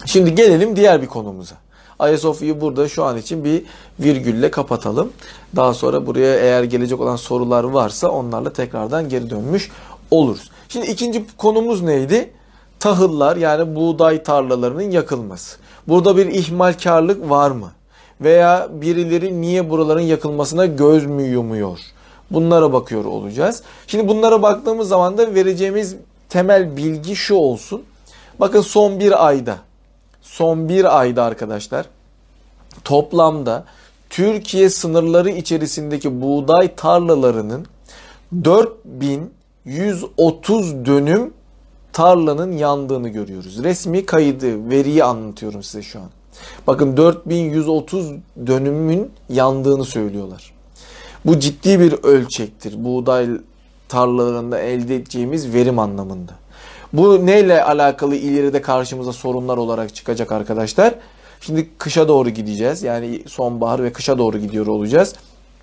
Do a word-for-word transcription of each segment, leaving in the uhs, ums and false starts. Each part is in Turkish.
Şimdi gelelim diğer bir konumuza. Ayasofya'yı burada şu an için bir virgülle kapatalım. Daha sonra buraya eğer gelecek olan sorular varsa onlarla tekrardan geri dönmüş oluruz. Şimdi ikinci konumuz neydi? Tahıllar, yani buğday tarlalarının yakılması. Burada bir ihmalkarlık var mı? Veya birileri niye buraların yakılmasına göz mü yumuyor? Bunlara bakıyor olacağız. Şimdi bunlara baktığımız zaman da vereceğimiz temel bilgi şu olsun. Bakın son bir ayda, son bir ayda arkadaşlar toplamda Türkiye sınırları içerisindeki buğday tarlalarının dört bin yüz otuz dönüm tarlanın yandığını görüyoruz. Resmi kaydı, veriyi anlatıyorum size şu an. Bakın dört bin yüz otuz dönümün yandığını söylüyorlar. Bu ciddi bir ölçektir buğday tarlalarında elde edeceğimiz verim anlamında. Bu neyle alakalı ileride karşımıza sorunlar olarak çıkacak arkadaşlar? Şimdi kışa doğru gideceğiz. Yani sonbahar ve kışa doğru gidiyor olacağız.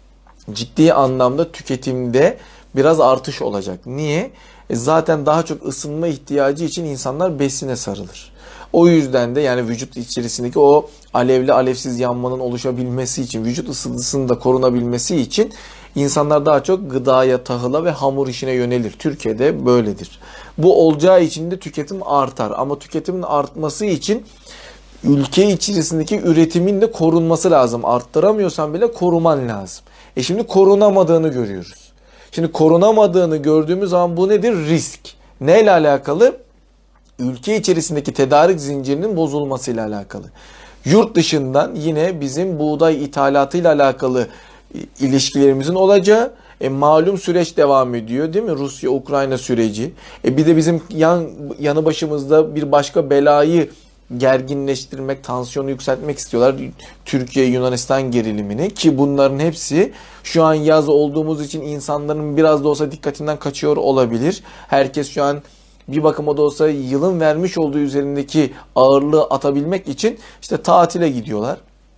Ciddi anlamda tüketimde biraz artış olacak. Niye? E zaten daha çok ısınma ihtiyacı için insanlar besine sarılır. O yüzden de yani vücut içerisindeki o alevli alevsiz yanmanın oluşabilmesi için, vücut ısısının da korunabilmesi için insanlar daha çok gıdaya, tahıla ve hamur işine yönelir. Türkiye'de böyledir. Bu olacağı için de tüketim artar. Ama tüketimin artması için ülke içerisindeki üretimin de korunması lazım. Arttıramıyorsan bile koruman lazım. E şimdi korunamadığını görüyoruz. Şimdi korunamadığını gördüğümüz zaman bu nedir? Risk. Neyle alakalı? Ülke içerisindeki tedarik zincirinin bozulmasıyla alakalı. Yurt dışından yine bizim buğday ithalatıyla alakalı ilişkilerimizin olacağı, e, malum süreç devam ediyor değil mi? Rusya-Ukrayna süreci. E, bir de bizim yan, yanı başımızda bir başka belayı gerginleştirmek, tansiyonu yükseltmek istiyorlar. Türkiye-Yunanistan gerilimini, ki bunların hepsi şu an yaz olduğumuz için insanların biraz da olsa dikkatinden kaçıyor olabilir. Herkes şu an bir bakıma da olsa yılın vermiş olduğu üzerindeki ağırlığı atabilmek için işte tatile gidiyorlar.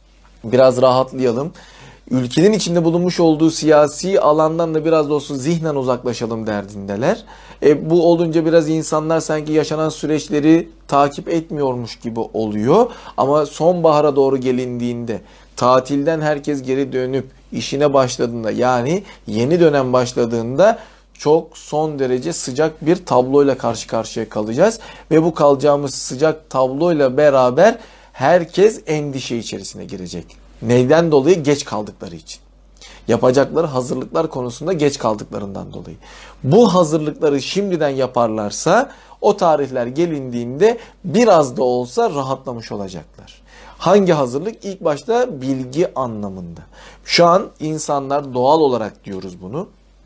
Biraz rahatlayalım. Ülkenin içinde bulunmuş olduğu siyasi alandan da biraz da olsa zihnen uzaklaşalım derdindeler. E, bu olunca biraz insanlar sanki yaşanan süreçleri takip etmiyormuş gibi oluyor. Ama sonbahara doğru gelindiğinde, tatilden herkes geri dönüp işine başladığında, yani yeni dönem başladığında çok son derece sıcak bir tabloyla karşı karşıya kalacağız. Ve bu kalacağımız sıcak tabloyla beraber herkes endişe içerisine girecek. Neyden dolayı? Geç kaldıkları için. Yapacakları hazırlıklar konusunda geç kaldıklarından dolayı. Bu hazırlıkları şimdiden yaparlarsa o tarihler gelindiğinde biraz da olsa rahatlamış olacaklar. Hangi hazırlık? İlk başta bilgi anlamında. Şu an insanlar doğal olarak diyoruz bunu,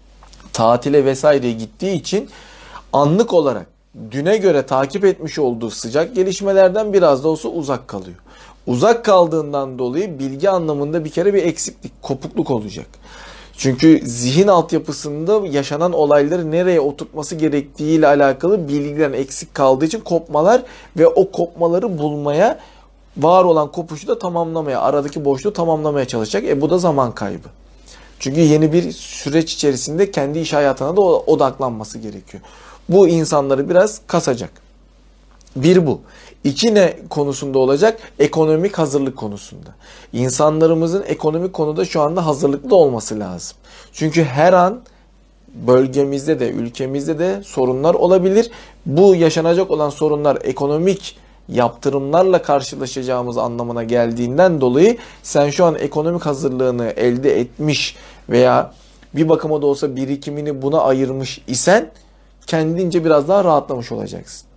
tatile vesaireye gittiği için anlık olarak düne göre takip etmiş olduğu sıcak gelişmelerden biraz da olsa uzak kalıyor. Uzak kaldığından dolayı bilgi anlamında bir kere bir eksiklik, kopukluk olacak. Çünkü zihin altyapısında yaşanan olayları nereye oturtması gerektiğiyle alakalı bilgilerin eksik kaldığı için kopmalar ve o kopmaları bulmaya, var olan kopuşu da tamamlamaya, aradaki boşluğu tamamlamaya çalışacak. E bu da zaman kaybı. Çünkü yeni bir süreç içerisinde kendi iş hayatına da odaklanması gerekiyor. Bu insanları biraz kasacak. Bir bu. İki ne konusunda olacak? Ekonomik hazırlık konusunda. İnsanlarımızın ekonomik konuda şu anda hazırlıklı olması lazım. Çünkü her an bölgemizde de ülkemizde de sorunlar olabilir. Bu yaşanacak olan sorunlar ekonomik yaptırımlarla karşılaşacağımız anlamına geldiğinden dolayı sen şu an ekonomik hazırlığını elde etmiş veya bir bakıma da olsa birikimini buna ayırmış isen kendince biraz daha rahatlamış olacaksın.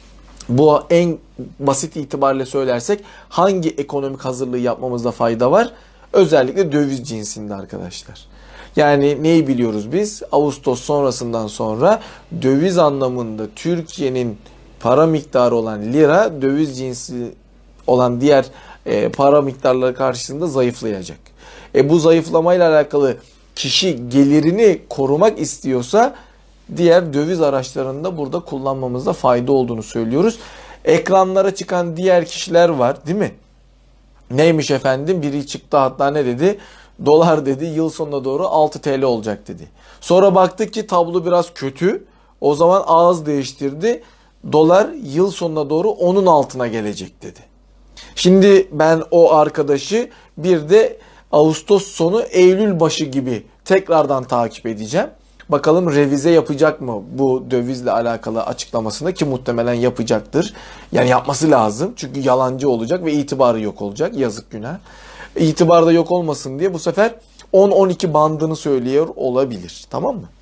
Bu en basit itibariyle söylersek hangi ekonomik hazırlığı yapmamızda fayda var? Özellikle döviz cinsinde arkadaşlar. Yani neyi biliyoruz biz? Ağustos sonrasından sonra döviz anlamında Türkiye'nin para miktarı olan lira, döviz cinsi olan diğer e, para miktarları karşısında zayıflayacak. E bu zayıflamayla alakalı kişi gelirini korumak istiyorsa diğer döviz araçlarında burada kullanmamızda fayda olduğunu söylüyoruz. Ekranlara çıkan diğer kişiler var değil mi? Neymiş efendim? Biri çıktı hatta ne dedi? Dolar dedi yıl sonuna doğru altı TL olacak dedi. Sonra baktık ki tablo biraz kötü. O zaman ağız değiştirdi. dolar yıl sonuna doğru onun altına gelecek dedi. Şimdi ben o arkadaşı bir de Ağustos sonu Eylül başı gibi tekrardan takip edeceğim. Bakalım revize yapacak mı bu dövizle alakalı açıklamasını, ki muhtemelen yapacaktır. Yani yapması lazım çünkü yalancı olacak ve itibarı yok olacak, yazık günah. İtibar da yok olmasın diye bu sefer on on iki bandını söylüyor olabilir, tamam mı?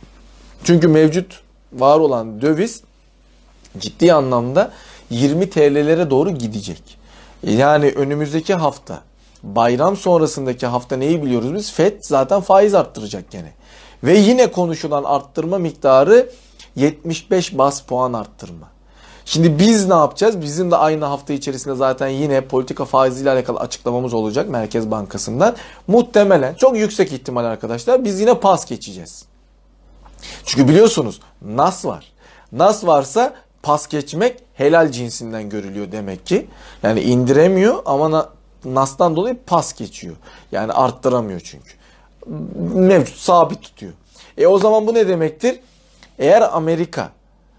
Çünkü mevcut var olan döviz ciddi anlamda yirmi T L'lere doğru gidecek. Yani önümüzdeki hafta, bayram sonrasındaki hafta neyi biliyoruz biz? F E D zaten faiz arttıracak gene. Ve yine konuşulan arttırma miktarı yetmiş beş bas puan arttırma. Şimdi biz ne yapacağız? Bizim de aynı hafta içerisinde zaten yine politika faiziyle alakalı açıklamamız olacak Merkez Bankası'ndan. Muhtemelen, çok yüksek ihtimal arkadaşlar, biz yine pas geçeceğiz. Çünkü biliyorsunuz N A S var. N A S varsa pas geçmek helal cinsinden görülüyor demek ki. Yani indiremiyor ama N A S'tan dolayı pas geçiyor. Yani arttıramıyor çünkü. Mevcut, sabit tutuyor. E o zaman bu ne demektir? Eğer Amerika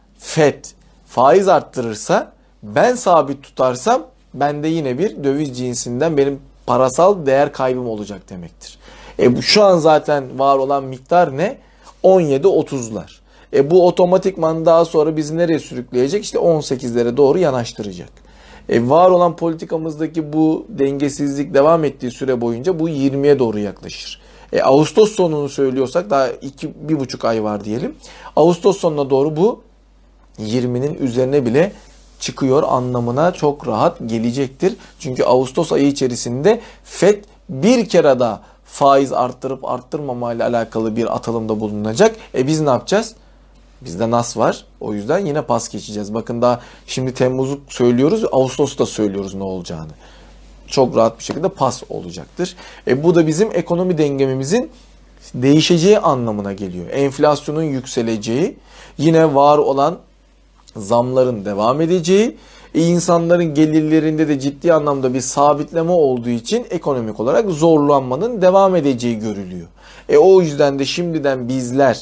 F E D faiz arttırırsa, ben sabit tutarsam, bende yine bir döviz cinsinden benim parasal değer kaybım olacak demektir. E bu şu an zaten var olan miktar ne? on yedi otuzlar. E bu otomatikman daha sonra bizi nereye sürükleyecek? İşte on sekizlere doğru yanaştıracak. E var olan politikamızdaki bu dengesizlik devam ettiği süre boyunca bu yirmiye doğru yaklaşır. E, Ağustos sonunu söylüyorsak daha iki bir buçuk ay var diyelim. Ağustos sonuna doğru bu yirminin üzerine bile çıkıyor anlamına çok rahat gelecektir. Çünkü Ağustos ayı içerisinde F E D bir kere daha faiz arttırıp arttırmamayla alakalı bir atılımda bulunacak. E biz ne yapacağız? Bizde N A S var. O yüzden yine pas geçeceğiz. Bakın daha şimdi Temmuz'u söylüyoruz, Ağustos'ta söylüyoruz ne olacağını. Çok rahat bir şekilde pas olacaktır. E bu da bizim ekonomi dengemimizin değişeceği anlamına geliyor. Enflasyonun yükseleceği, yine var olan zamların devam edeceği, e insanların gelirlerinde de ciddi anlamda bir sabitleme olduğu için ekonomik olarak zorlanmanın devam edeceği görülüyor. E o yüzden de şimdiden bizler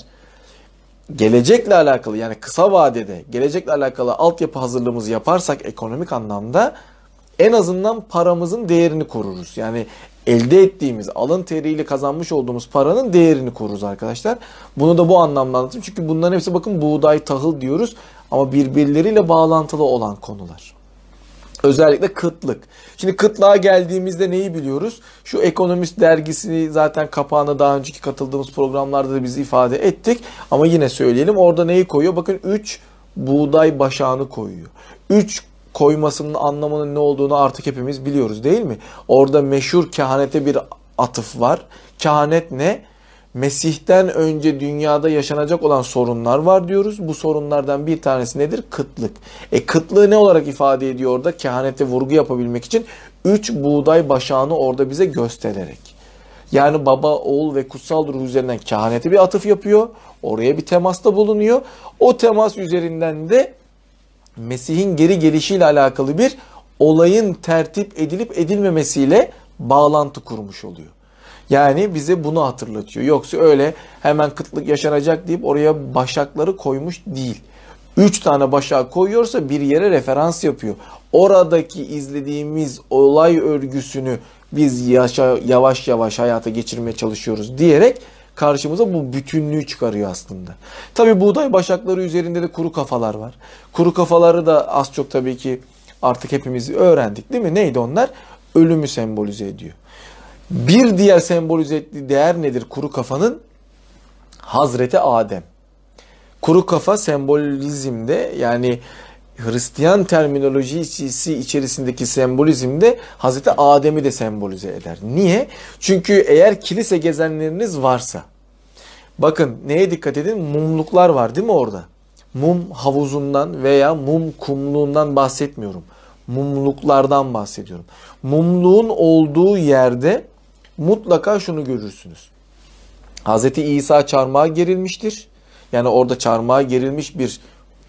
gelecekle alakalı, yani kısa vadede gelecekle alakalı altyapı hazırlığımızı yaparsak ekonomik anlamda en azından paramızın değerini koruruz. Yani elde ettiğimiz, alın teriyle kazanmış olduğumuz paranın değerini koruruz arkadaşlar. Bunu da bu anlamda anlatayım. Çünkü bunların hepsi, bakın, buğday, tahıl diyoruz ama birbirleriyle bağlantılı olan konular. Özellikle kıtlık. Şimdi kıtlığa geldiğimizde neyi biliyoruz? Şu Ekonomist dergisini zaten kapağına daha önceki katıldığımız programlarda da biz ifade ettik. Ama yine söyleyelim. Orada neyi koyuyor? Bakın üç buğday başağını koyuyor. üç koymasının anlamının ne olduğunu artık hepimiz biliyoruz değil mi? Orada meşhur kehanete bir atıf var. Kehanet ne? Mesih'ten önce dünyada yaşanacak olan sorunlar var diyoruz. Bu sorunlardan bir tanesi nedir? Kıtlık. E kıtlığı ne olarak ifade ediyor orada? Kehanete vurgu yapabilmek için üç buğday başağını orada bize göstererek. Yani baba, oğul ve kutsal ruh üzerinden kehanete bir atıf yapıyor. Oraya bir temasta bulunuyor. O temas üzerinden de Mesih'in geri gelişiyle alakalı bir olayın tertip edilip edilmemesiyle bağlantı kurmuş oluyor. Yani bize bunu hatırlatıyor. Yoksa öyle hemen kıtlık yaşanacak deyip oraya başakları koymuş değil. Üç tane başak koyuyorsa bir yere referans yapıyor. Oradaki izlediğimiz olay örgüsünü biz yaşa, yavaş yavaş hayata geçirmeye çalışıyoruz diyerek karşımıza bu bütünlüğü çıkarıyor aslında. Tabi buğday başakları üzerinde de kuru kafalar var. Kuru kafaları da az çok tabii ki artık hepimiz öğrendik değil mi? Neydi onlar? Ölümü sembolize ediyor. Bir diğer sembolize ettiği değer nedir kuru kafanın? Hazreti Adem. Kuru kafa sembolizmde, yani Hristiyan terminolojisi içerisindeki sembolizmde Hazreti Adem'i de sembolize eder. Niye? Çünkü eğer kilise gezenleriniz varsa, bakın neye dikkat edin? Mumluklar var değil mi orada? Mum havuzundan veya mum kumluğundan bahsetmiyorum. Mumluklardan bahsediyorum. Mumluğun olduğu yerde mutlaka şunu görürsünüz. Hazreti İsa çarmıha gerilmiştir. Yani orada çarmıha gerilmiş bir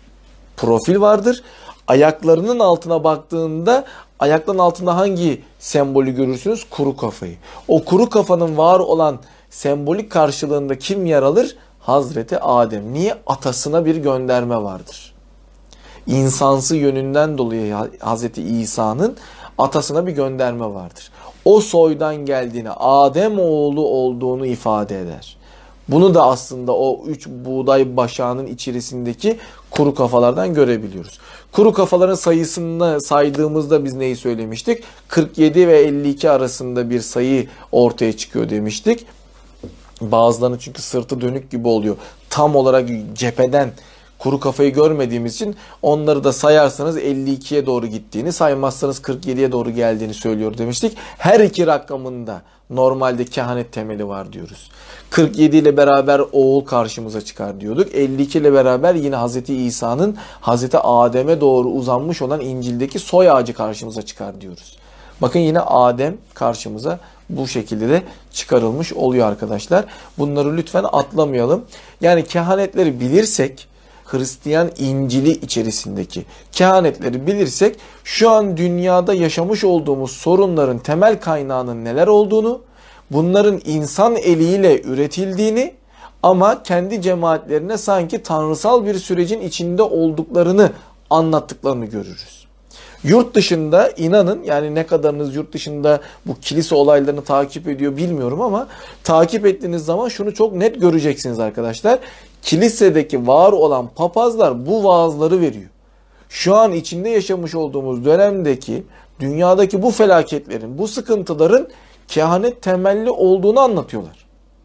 profil vardır. Ayaklarının altına baktığında ayakların altında hangi sembolü görürsünüz? Kuru kafayı. O kuru kafanın var olan sembolik karşılığında kim yer alır? Hazreti Adem. Niye? Atasına bir gönderme vardır. insansı yönünden dolayı Hazreti İsa'nın atasına bir gönderme vardır. O soydan geldiğini, Adem oğlu olduğunu ifade eder. Bunu da aslında o üç buğday başağının içerisindeki kuru kafalardan görebiliyoruz. Kuru kafaların sayısını saydığımızda biz neyi söylemiştik? kırk yedi ve elli iki arasında bir sayı ortaya çıkıyor demiştik. Bazılarının çünkü sırtı dönük gibi oluyor. Tam olarak cepheden kuru kafayı görmediğimiz için onları da sayarsanız elli ikiye doğru gittiğini, saymazsanız kırk yediye doğru geldiğini söylüyor demiştik. Her iki rakamında normalde kehanet temeli var diyoruz. kırk yedi ile beraber oğul karşımıza çıkar diyorduk. elli iki ile beraber yine Hazreti İsa'nın Hazreti Adem'e doğru uzanmış olan İncil'deki soy ağacı karşımıza çıkar diyoruz. Bakın yine Adem karşımıza bu şekilde de çıkarılmış oluyor arkadaşlar. Bunları lütfen atlamayalım. Yani kehanetleri bilirsek, Hristiyan İncil'i içerisindeki kehanetleri bilirsek şu an dünyada yaşamış olduğumuz sorunların temel kaynağının neler olduğunu, bunların insan eliyle üretildiğini ama kendi cemaatlerine sanki tanrısal bir sürecin içinde olduklarını anlattıklarını görürüz. Yurt dışında inanın, yani ne kadarınız yurt dışında bu kilise olaylarını takip ediyor bilmiyorum ama takip ettiğiniz zaman şunu çok net göreceksiniz arkadaşlar. Kilisedeki var olan papazlar bu vaazları veriyor. Şu an içinde yaşamış olduğumuz dönemdeki dünyadaki bu felaketlerin, bu sıkıntıların kehanet temelli olduğunu anlatıyorlar.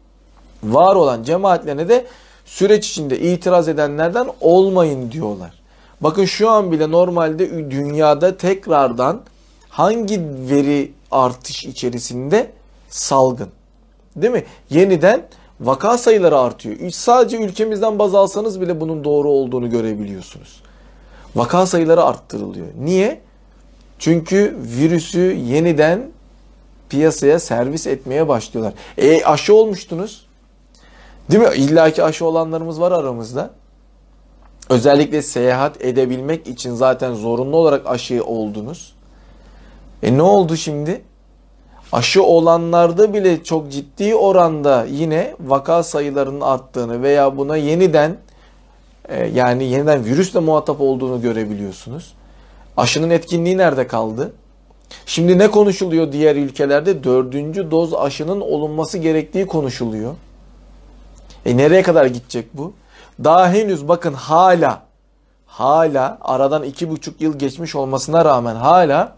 Var olan cemaatlerine de süreç içinde itiraz edenlerden olmayın diyorlar. Bakın şu an bile normalde dünyada tekrardan hangi veri artış içerisinde? Salgın. Değil mi? Yeniden vaka sayıları artıyor. Sadece ülkemizden baz alsanız bile bunun doğru olduğunu görebiliyorsunuz. Vaka sayıları arttırılıyor. Niye? Çünkü virüsü yeniden piyasaya servis etmeye başlıyorlar. E aşı olmuştunuz. Değil mi? İlla ki aşı olanlarımız var aramızda. Özellikle seyahat edebilmek için zaten zorunlu olarak aşı oldunuz. E ne oldu şimdi? Aşı olanlarda bile çok ciddi oranda yine vaka sayılarının arttığını veya buna yeniden e, yani yeniden virüsle muhatap olduğunu görebiliyorsunuz. Aşının etkinliği nerede kaldı? Şimdi ne konuşuluyor diğer ülkelerde? Dördüncü doz aşının olunması gerektiği konuşuluyor. E nereye kadar gidecek bu? Daha henüz bakın hala hala aradan iki buçuk yıl geçmiş olmasına rağmen hala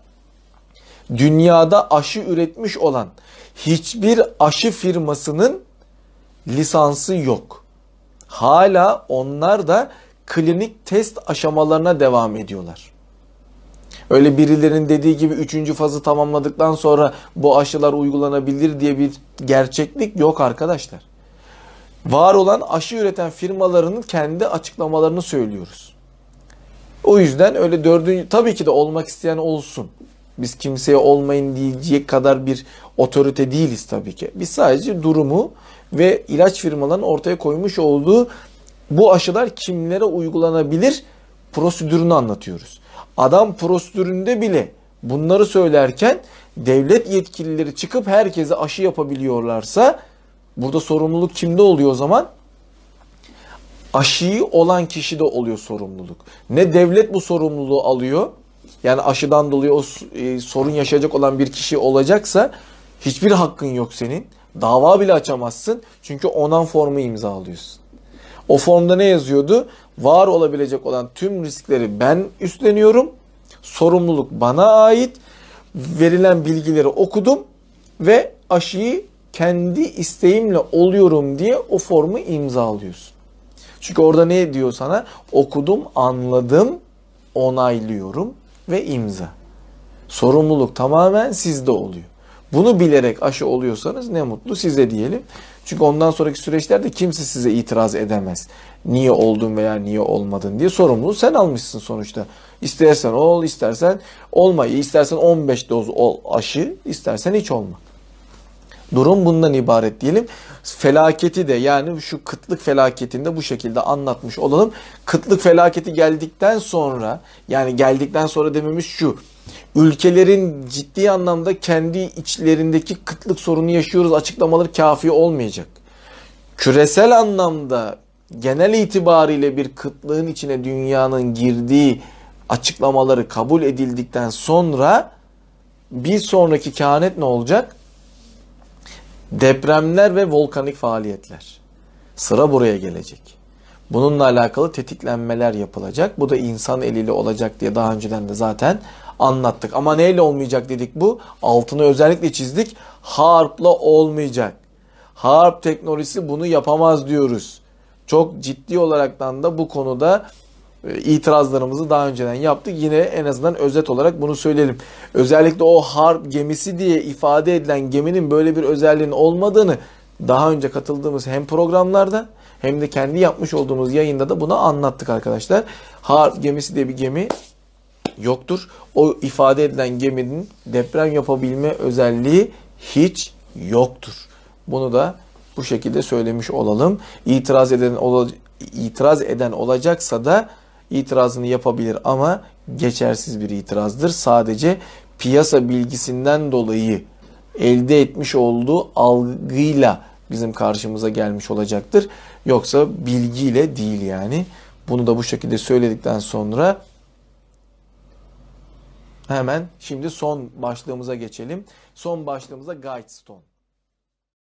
dünyada aşı üretmiş olan hiçbir aşı firmasının lisansı yok. Hala onlar da klinik test aşamalarına devam ediyorlar. Öyle birilerinin dediği gibi üçüncü fazı tamamladıktan sonra bu aşılar uygulanabilir diye bir gerçeklik yok arkadaşlar. Var olan aşı üreten firmalarının kendi açıklamalarını söylüyoruz. O yüzden öyle dördüncü, tabii ki de olmak isteyen olsun. Biz kimseye olmayın diyecek kadar bir otorite değiliz tabii ki. Biz sadece durumu ve ilaç firmalarının ortaya koymuş olduğu bu aşılar kimlere uygulanabilir prosedürünü anlatıyoruz. Adam prosedüründe bile bunları söylerken devlet yetkilileri çıkıp herkese aşı yapabiliyorlarsa burada sorumluluk kimde oluyor o zaman? Aşıyı olan kişide oluyor sorumluluk. Ne devlet bu sorumluluğu alıyor. Yani aşıdan dolayı o e, sorun yaşayacak olan bir kişi olacaksa hiçbir hakkın yok senin. Dava bile açamazsın. Çünkü onan formu imzalıyorsun. O formda ne yazıyordu? Var olabilecek olan tüm riskleri ben üstleniyorum. Sorumluluk bana ait. Verilen bilgileri okudum ve aşıyı kendi isteğimle oluyorum diye o formu imzalıyorsun. Çünkü orada ne diyor sana? Okudum, anladım, onaylıyorum ve imza. Sorumluluk tamamen sizde oluyor. Bunu bilerek aşı oluyorsanız ne mutlu size diyelim. Çünkü ondan sonraki süreçlerde kimse size itiraz edemez. Niye oldun veya niye olmadın diye sorumluluğu sen almışsın sonuçta. İstersen ol, istersen olma. İstersen on beş doz ol aşı, istersen hiç olma. Durum bundan ibaret diyelim. Felaketi de, yani şu kıtlık felaketinde bu şekilde anlatmış olalım. Kıtlık felaketi geldikten sonra, yani geldikten sonra dememiz şu: ülkelerin ciddi anlamda kendi içlerindeki kıtlık sorunu yaşıyoruz açıklamaları kafi olmayacak. Küresel anlamda genel itibariyle bir kıtlığın içine dünyanın girdiği açıklamaları kabul edildikten sonra bir sonraki kehanet ne olacak? Depremler ve volkanik faaliyetler. Sıra buraya gelecek. Bununla alakalı tetiklenmeler yapılacak. Bu da insan eliyle olacak diye daha önceden de zaten anlattık. Ama neyle olmayacak dedik bu? Altını özellikle çizdik. Harp'la olmayacak. Harp teknolojisi bunu yapamaz diyoruz. Çok ciddi olaraktan da bu konuda itirazlarımızı daha önceden yaptık. Yine en azından özet olarak bunu söyleyelim. Özellikle o harp gemisi diye ifade edilen geminin böyle bir özelliğinin olmadığını daha önce katıldığımız hem programlarda hem de kendi yapmış olduğumuz yayında da bunu anlattık arkadaşlar. Harp gemisi diye bir gemi yoktur. O ifade edilen geminin deprem yapabilme özelliği hiç yoktur. Bunu da bu şekilde söylemiş olalım. İtiraz eden itiraz eden olacaksa da itirazını yapabilir ama geçersiz bir itirazdır. Sadece piyasa bilgisinden dolayı elde etmiş olduğu algıyla bizim karşımıza gelmiş olacaktır. Yoksa bilgiyle değil yani. Bunu da bu şekilde söyledikten sonra hemen şimdi son başlığımıza geçelim. Son başlığımıza Guidestone.